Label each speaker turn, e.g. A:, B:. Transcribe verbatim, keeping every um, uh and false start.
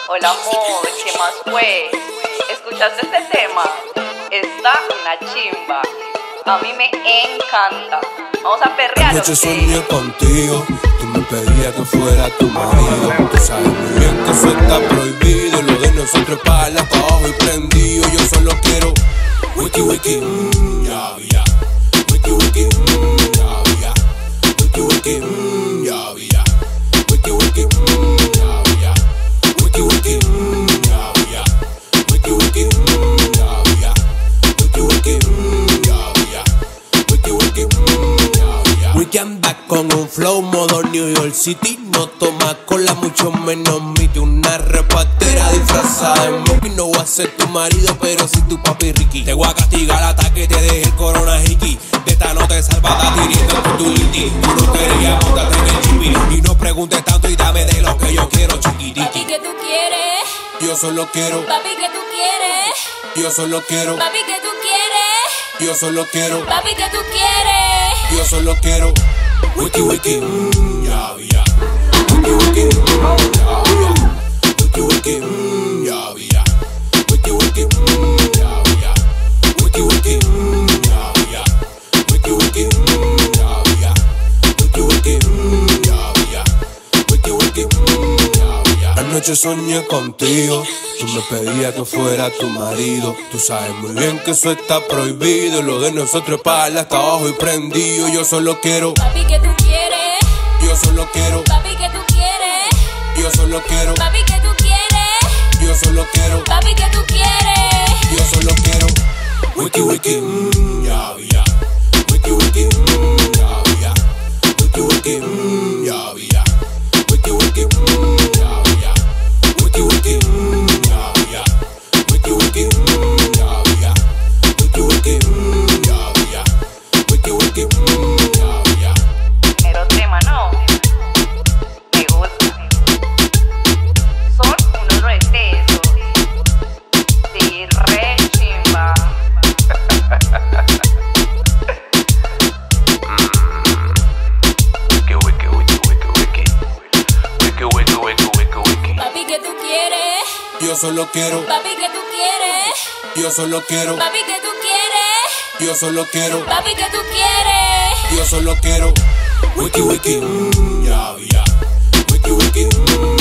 A: Hola amor, ¿qué más fue? ¿Escuchaste este tema? Está una chimba. A mí me encanta. Vamos a perrear.
B: Anoche soñé contigo, tú me pedías que fuera tu marido. Tú sabes muy bien que eso está prohibido. Lo de nosotros es para pa' abajo y prendido. Yo solo quiero wiki wiki, mmm, ya, ya. Wiki wiki, mmm, ya, ya. Wiki wiki, mmm, ya, ya. Wiki wiki, mmm, ya, ya. Wiki wiki, mmm, ya, ya. Wiki wiki, mmm, ya, ya. Wiki wiki, mmm, ya, ya. Wiki wiki, mmm, ya, ya. Wiki anda con un flow modo New York City. No toma cola, mucho menos mite. Una repatera disfrazada de monkey. No voy a ser tu marido, pero si tu papi Ricky. Te voy a castigar hasta que te deje el corona hiki. De esta no te salvas, estás tiriendo con tu liti. Tú no querías montarte en el chibi. Y no preguntes tanto y dame de lo que yo quiero, chiquititi.
C: Papi, ¿qué tú quieres?
B: Yo solo quiero.
C: Papi, ¿qué tú quieres?
B: Yo solo quiero.
C: Papi, ¿qué tú quieres?
B: Yo solo quiero.
C: Papi, ¿qué tú quieres?
B: Yo solo quiero. Wiki wiki, mmm, ya, ya. Wiki wiki, mmm, ya, ya. Wiki wiki, mmm, ya, ya. Wiki wiki, mmm, ya, ya. Wiki wiki, mmm, ya, ya. Wiki wiki, mmm, ya, ya. Wiki wiki, mmm, ya, ya. Wiki wiki, mmm, ya, ya. Anoche soñé contigo, tú me pedías que fuera tu marido. Tú sabes muy bien que eso está prohibido. Lo de nosotros es para hasta abajo y prendido. Yo solo quiero.
C: Papi, ¿qué tú quieres?
B: Yo solo quiero.
C: Papi, ¿qué tú quieres?
B: Yo solo quiero.
C: Papi, ¿qué tú quieres?
B: Yo solo quiero.
C: Papi, ¿qué tú quieres?
B: Yo solo quiero. Wiki wiki, mmm, ya, ya. Wiki wiki, mmm, ya, ya. Wiki wiki, mmm, ya, ya. Wiki wiki, mmm, ya, ya. Wiki wiki, mmm, ya, ya. Wiki wiki, mmm, ya, ya. Wiki wiki, mmm, ya, ya. Wiki wiki, mmm, ya, ya.
A: Pero tema no. Me gusta. Son unos retesos. Sí, re chimba.
D: Wiki, wiki, wiki, wiki, wiki. Wiki, wiki, wiki, wiki, wiki.
C: Papi, ¿qué tú quieres?
B: Yo solo quiero.
C: Papi, ¿qué tú quieres?
B: Yo solo quiero.
C: Papi, ¿qué tú quieres?
B: Yo solo quiero.
C: Papi, ¿qué tú quieres?
B: Yo solo quiero. Wiki wiki, mmm, ya, ya. Wiki wiki, mmm,